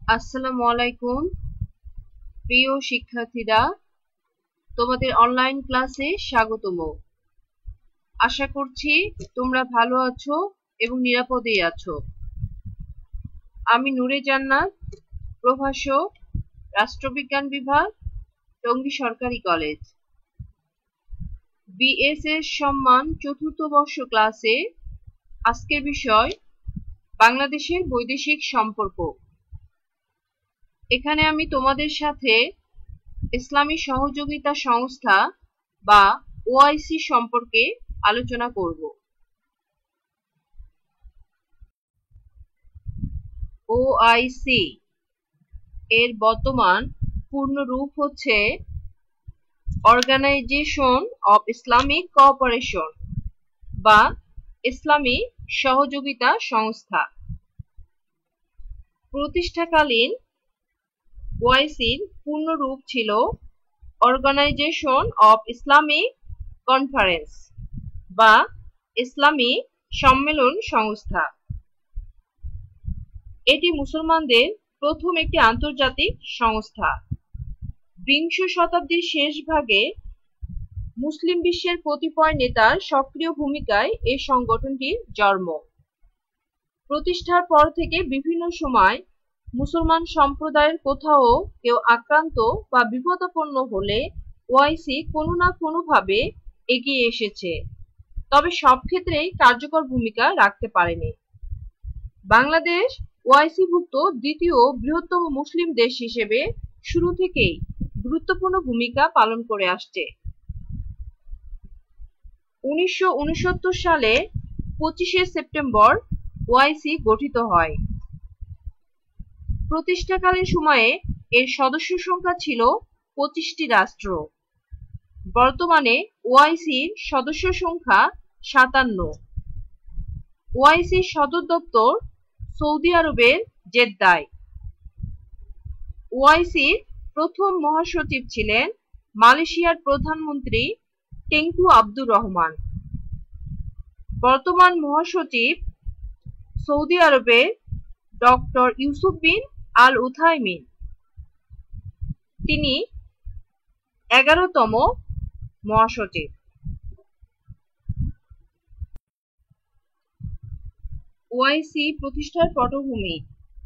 আসসালামু আলাইকুম প্রিয় শিক্ষার্থীরা, তোমাদের অনলাইন ক্লাসে স্বাগতম। আশা করছি তোমরা ভালো আছো এবং নিরাপদেই আছো। আমি নূরে জান্নাত, প্রভাষক, রাষ্ট্রবিজ্ঞান বিভাগ, টঙ্গী সরকারি কলেজ। বিএসএস সম্মান চতুর্থ বর্ষ ক্লাসে আজকের বিষয় বাংলাদেশের বৈদেশিক সম্পর্ক। এখানে আমি তোমাদের সাথে ইসলামী সহযোগিতা সংস্থা বা ওআইসি সম্পর্কে আলোচনা করব। ওআইসি এর বর্তমান পূর্ণ রূপ হচ্ছে অর্গানাইজেশন অফ ইসলামিক কোঅপারেশন বা ইসলামী সহযোগিতা সংস্থা। প্রতিষ্ঠাকালীন ওআইসির পূর্ণ রূপ ছিল অর্গানাইজেশন অফ ইসলামিক কনফারেন্স বা ইসলামী সম্মেলন সংস্থা। এটি মুসলমানদের প্রথম একটি আন্তর্জাতিক সংস্থা। বিংশ শতাব্দীর শেষ ভাগে মুসলিম বিশ্বের কতিপয় নেতার সক্রিয় ভূমিকায় এই সংগঠনটির জন্ম। প্রতিষ্ঠার পর থেকে বিভিন্ন সময় মুসলমান সম্প্রদায়ের কোথাও কেউ আক্রান্ত বা বিপদাপন্ন হলে ওআইসি কোনো না কোনোভাবে এগিয়ে এসেছে, তবে সব ক্ষেত্রেই কার্যকর ভূমিকা রাখতে পারেনি। বাংলাদেশ ওআইসিভুক্ত দ্বিতীয় বৃহত্তম মুসলিম দেশ হিসেবে শুরু থেকেই গুরুত্বপূর্ণ ভূমিকা পালন করে আসছে। 1969 সালে 25শে সেপ্টেম্বর ওআইসি গঠিত হয়। প্রতিষ্ঠাকালীন সময়ে এর সদস্য সংখ্যা ছিল 25টি রাষ্ট্র। বর্তমানে ওআইসির সদস্য সংখ্যা 57। ওআইসির সদর দপ্তর সৌদি আরবের জেদ্দায়। ওআইসির প্রথম মহাসচিব ছিলেন মালয়েশিয়ার প্রধানমন্ত্রী টেংকু আব্দুর রহমান। বর্তমান মহাসচিব সৌদি আরবের ডক্টর ইউসুফ বিন আল উথাইমিন। তিনি 11তম মহাসচিব। ওআইসি প্রতিষ্ঠার পটভূমি।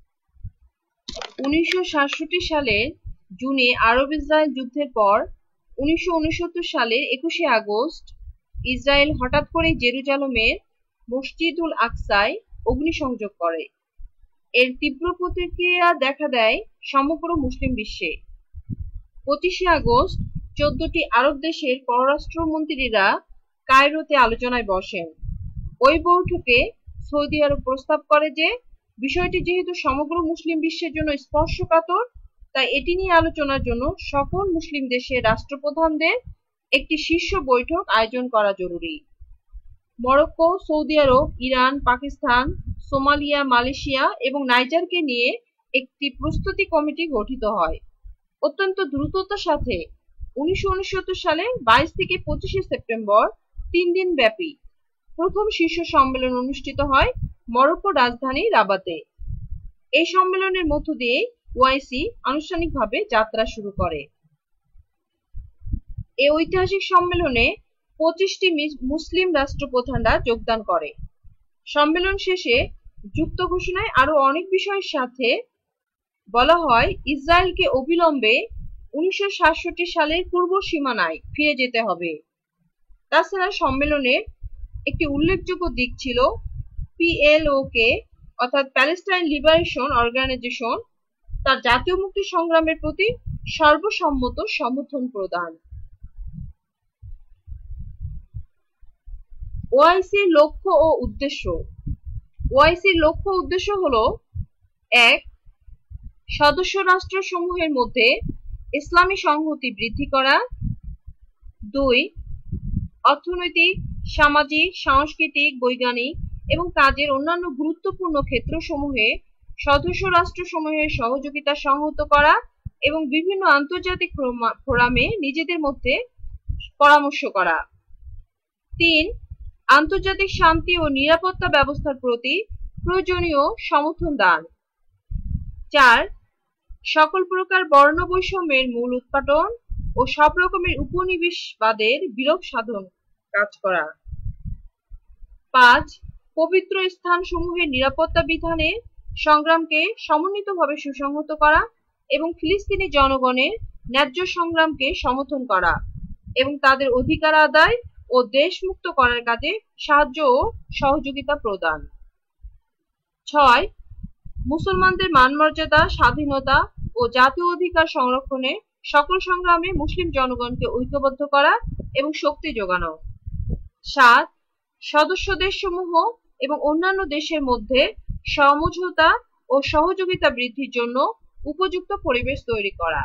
1967 সালের জুনে আরব ইসরায়েল যুদ্ধের পর 1969 সালের 21শে আগস্ট ইসরায়েল হঠাৎ করে জেরুজালেমের মসজিদুল আকসায় অগ্নিসংযোগ করে। এর তীব্র প্রতিক্রিয়া দেখা দেয় সমগ্র মুসলিম বিশ্বে। 25শে আগস্ট 14টি আরব দেশের পররাষ্ট্রমন্ত্রীরা কায়রোতে আলোচনায় বসেন। ওই বৈঠকে সৌদি আরব প্রস্তাব করে যে বিষয়টি যেহেতু সমগ্র মুসলিম বিশ্বের জন্য স্পর্শকাতর, তাই এটি নিয়ে আলোচনার জন্য সকল মুসলিম দেশের রাষ্ট্রপ্রধানদের একটি শীর্ষ বৈঠক আয়োজন করা জরুরি। মরক্কো, সৌদি আরব, ইরান, পাকিস্তান, সোমালিয়া, মালয়েশিয়া এবং নাইজারকে নিয়ে একটি প্রস্তুতি কমিটি গঠিত হয়। অত্যন্ত দ্রুততার সাথে 1969 সালে 22 থেকে 25শে সেপ্টেম্বর 3 দিন ব্যাপী প্রথম শীর্ষ সম্মেলন অনুষ্ঠিত হয় মরক্কোর রাজধানী রাবাতে। এই সম্মেলনের মধ্য দিয়ে ওআইসি আনুষ্ঠানিকভাবে যাত্রা শুরু করে। এই ঐতিহাসিক সম্মেলনে 25টি মুসলিম রাষ্ট্রপ্রধানরা যোগদান করে। সম্মেলন শেষে যুক্ত ঘোষণায় আরো অনেক বিষয়ের সাথে বলা হয় ইসরায়েলকে অবিলম্বে 1967 সালের পূর্ব সীমানায় ফিরে যেতে হবে। তাছাড়া সম্মেলনের একটি উল্লেখযোগ্য দিক ছিল পিএলওকে অর্থাৎ প্যালেস্টাইন লিবারেশন অর্গানাইজেশন তার জাতীয় মুক্তি সংগ্রামের প্রতি সর্বসম্মত সমর্থন প্রদান। ওআইসির লক্ষ্য ও উদ্দেশ্য। ওআইসির লক্ষ্য উদ্দেশ্য হলো: 1. সদস্য রাষ্ট্রসমূহের মধ্যে ইসলামী সংহতি বৃদ্ধি করা। 2. অর্থনৈতিক, সামাজিক, সাংস্কৃতিক, বৈজ্ঞানিক এবং কাজের অন্যান্য গুরুত্বপূর্ণ ক্ষেত্রসমূহে সদস্য রাষ্ট্রসমূহের সহযোগিতা সংহত করা এবং বিভিন্ন আন্তর্জাতিক ফোরামে নিজেদের মধ্যে পরামর্শ করা। 3. আন্তর্জাতিক শান্তি ও নিরাপত্তা ব্যবস্থার প্রতি প্রয়োজনীয় সমর্থন দান। 4. সকল প্রকার বর্ণ বৈষম্যের মূল উৎপাটন ও সব রকমের উপনিবেশবাদের বিলোপ সাধন কাজ করা। 5. পবিত্র স্থানসমূহের নিরাপত্তা বিধানে সংগ্রামকে সমন্বিতভাবে সুসংহত করা এবং ফিলিস্তিনি জনগণের ন্যায্য সংগ্রামকে সমর্থন করা এবং তাদের অধিকার আদায় ও দেশ মুক্ত করার কাজে সাহায্য ও সহযোগিতা প্রদান। 6. মুসলমানদের মানমর্যাদা, স্বাধীনতা ও জাতীয় অধিকার সংরক্ষণে সকল সংগ্রামে মুসলিম জনগণকে ঐক্যবদ্ধ করা এবং শক্তি যোগানো। 7. সদস্য দেশসমূহ এবং অন্যান্য দেশের মধ্যে সমঝোতা ও সহযোগিতা বৃদ্ধির জন্য উপযুক্ত পরিবেশ তৈরি করা।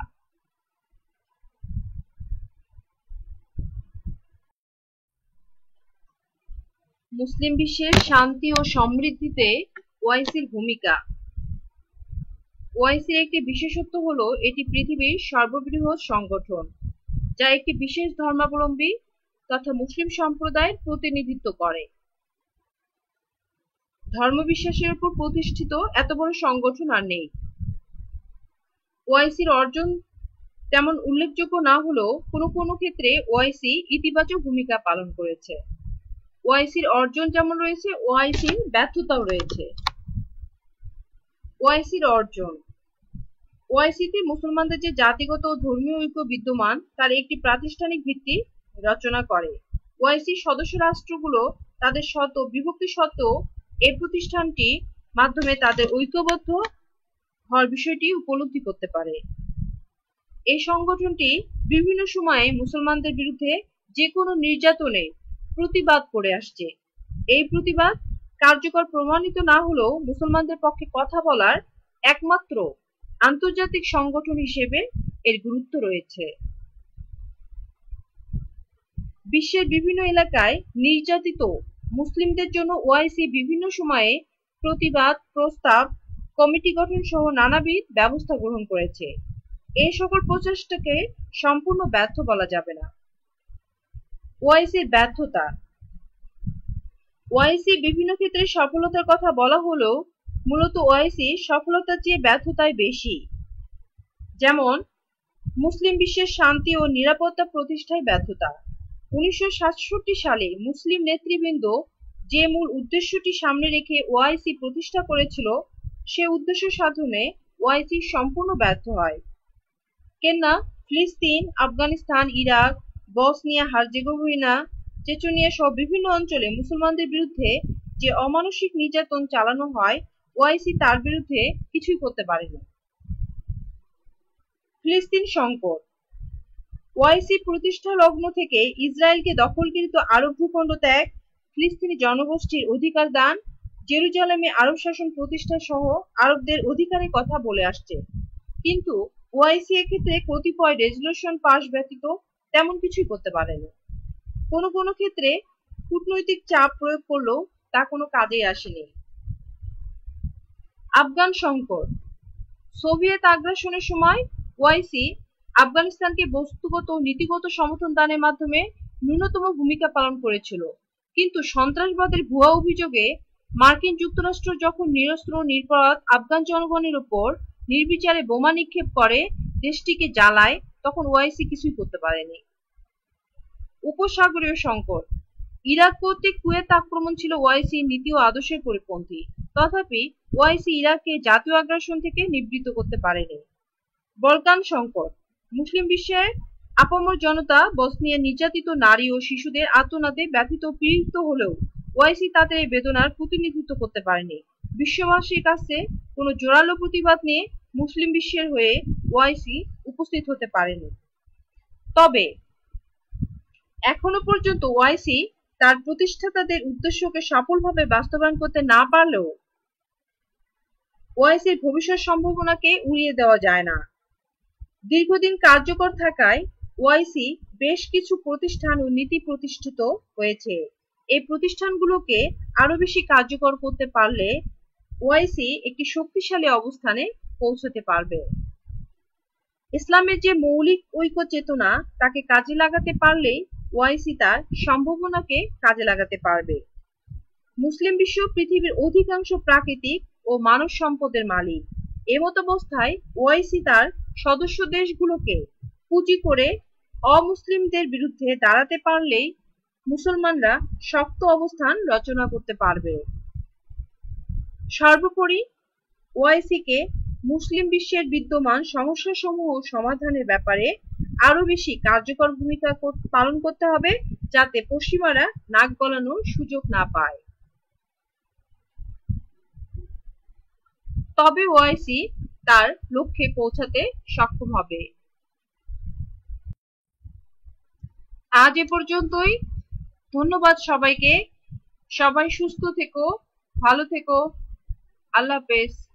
মুসলিম বিশ্বের শান্তি ও সমৃদ্ধিতে ওআইসির ভূমিকা। ওআইসির একটি বিশেষত্ব হলো এটি পৃথিবীর সর্ববৃহৎ সংগঠন, যা একটি বিশেষ ধর্মাবলম্বী তথা মুসলিম সম্প্রদায়ের প্রতিনিধিত্ব করে। ধর্মবিশ্বাসের উপর প্রতিষ্ঠিত এত বড় সংগঠন আর নেই। ওআইসির অর্জন তেমন উল্লেখযোগ্য না হলেও কোনো কোনো ক্ষেত্রে ওআইসি ইতিবাচক ভূমিকা পালন করেছে। ওআইসির অর্জন যেমন রয়েছে, ওআইসির ব্যর্থতাও রয়েছে। ওআইসির অর্জন। ওআইসিতে মুসলমানদের যে জাতিগত ও ধর্মীয় ঐক্য বিদ্যমান তার একটি প্রাতিষ্ঠানিক ভিত্তি রচনা করে। ওআইসির সদস্য রাষ্ট্রগুলো তাদের বিভক্তি সত্ত্বেও এই প্রতিষ্ঠানটি মাধ্যমে তাদের ঐক্যবদ্ধ হওয়ার বিষয়টি উপলব্ধি করতে পারে। এই সংগঠনটি বিভিন্ন সময়ে মুসলমানদের বিরুদ্ধে যে কোনো নির্যাতনের প্রতিবাদ করে আসছে। এই প্রতিবাদ কার্যকর প্রমাণিত না হলেও মুসলমানদের পক্ষে কথা বলার একমাত্র আন্তর্জাতিক সংগঠন হিসেবে এর গুরুত্ব রয়েছে। বিশ্বের বিভিন্ন এলাকায় নির্যাতিত মুসলিমদের জন্য ওআইসি বিভিন্ন সময়ে প্রতিবাদ, প্রস্তাব, কমিটি গঠন সহ নানাবিধ ব্যবস্থা গ্রহণ করেছে। এই সকল প্রচেষ্টাকে সম্পূর্ণ ব্যর্থ বলা যাবে না। ওআইসির ব্যর্থতা। ওআইসি বিভিন্ন ক্ষেত্রে সফলতার কথা বলা হলেও মূলত ওআইসি সফলতার চেয়ে ব্যর্থতাই বেশি। যেমন মুসলিম বিশ্বের শান্তি ও নিরাপত্তা প্রতিষ্ঠায় ব্যর্থতা। 1967 সালে মুসলিম নেতৃবৃন্দ যে মূল উদ্দেশ্যটি সামনে রেখে ওআইসি প্রতিষ্ঠা করেছিল সে উদ্দেশ্য সাধনে ওআইসি সম্পূর্ণ ব্যর্থ হয়। কেননা ফিলিস্তিন, Afghanistan, Iraq, Bosnia Herzegovina, Chechnya সহ বিভিন্ন অঞ্চলে মুসলমানদের বিরুদ্ধে যে অমানসিক নির্যাতন চালানো হয়, ওআইসি তার বিরুদ্ধে কিছুই করতে পারেনি। ফিলিস্তিন সংকট। ওআইসি প্রতিষ্ঠা লগ্ন থেকে ইসরায়েলকে দখলকৃত আরব ভূখণ্ড ত্যাগ, ফিলিস্তিনি জনগোষ্ঠীর অধিকার দান, জেরুজালেমে আরব শাসন প্রতিষ্ঠা সহ আরবদের অধিকারের কথা বলে আসছে। কিন্তু ওআইসি এক্ষেত্রে কতিপয় রেজলিউশন পাস ব্যতীত তেমন কিছুই করতে পারেনি। কোনো কোনো ক্ষেত্রে কূটনৈতিক চাপ প্রয়োগ করলেও তা কোনো কাজেই আসেনি। আফগান সংকট। সোভিয়েত আগ্রাসনের সময় ওআইসি আফগানিস্তানকে বস্তুগত ও নীতিগত সমর্থন দানের মাধ্যমে ন্যূনতম ভূমিকা পালন করেছিল, কিন্তু সন্ত্রাসবাদের ভুয়া অভিযোগে মার্কিন যুক্তরাষ্ট্র যখন নিরস্ত্র নিরপরাধ আফগান জনগণের উপর নির্বিচারে বোমা নিক্ষেপ করে দেশটিকে জ্বালায়, তখন ওআইসি কিছুই করতে পারেনি। উপসাগরীয় সংকট। ইরাক কর্তৃক কুয়েত আক্রমণ ছিল ওআইসির নীতি ও আদর্শের পরিপন্থী, তথাপি ওআইসি ইরাককে জাতীয় আগ্রাসন থেকে নিবৃত্ত করতে পারেনি। বলকান সংকট। মুসলিম বিশ্বের আপামর জনতা বসনিয়া নির্যাতিত নারী ও শিশুদের আর্তনাদে ব্যথিত ও পীড়িত হলেও ওআইসি তাদের এই বেদনার প্রতিনিধিত্ব করতে পারেনি। বিশ্ববাসীর কাছে কোনো জোরালো প্রতিবাদ নিয়ে মুসলিম বিশ্বের হয়ে ওআইসি উপস্থিত হতে পারেনি। তবে এখনো পর্যন্ত ওআইসি তার প্রতিষ্ঠাতাদের উদ্দেশ্যকে সফলভাবে বাস্তবায়ন করতে না পারলেও ওআইসির ভবিষ্যৎ সম্ভাবনাকে উড়িয়ে দেওয়া যায় না। দীর্ঘদিন কার্যকর থাকায় ওআইসি বেশ কিছু প্রতিষ্ঠান ও নীতি প্রতিষ্ঠিত হয়েছে। এই প্রতিষ্ঠানগুলোকে আরো বেশি কার্যকর করতে পারলে ওআইসি একটি শক্তিশালী অবস্থানে পৌঁছতে পারবে। ইসলামের যে মৌলিক ঐক্য চেতনা তাকে কাজে লাগাতে পারলেই ওআইসি তার সম্ভাবনাকে কাজে লাগাতে পারবে। মুসলিম বিশ্ব পৃথিবীর অধিকাংশ প্রাকৃতিক ও মানব সম্পদের মালিক। এমতাবস্থায় ওআইসি তার সদস্য দেশগুলোকে পুঁজি করে অমুসলিমদের বিরুদ্ধে দাঁড়াতে পারলেই মুসলমানরা শক্ত অবস্থান রচনা করতে পারবে। সর্বোপরি ওআইসিকে মুসলিম বিশ্বের বিদ্যমান সমস্যাসমূহ সমাধানের ব্যাপারে আরো বেশি কার্যকর ভূমিকা পালন করতে হবে, যাতে পশ্চিমারা নাক গলানোর সুযোগ না পায়। তবে ওআইসি তার লক্ষ্যে পৌঁছাতে সক্ষম হবে। আজ এ পর্যন্তই। ধন্যবাদ সবাইকে। সবাই সুস্থ থেকো, ভালো থেকো। আল্লাহ হাফেজ।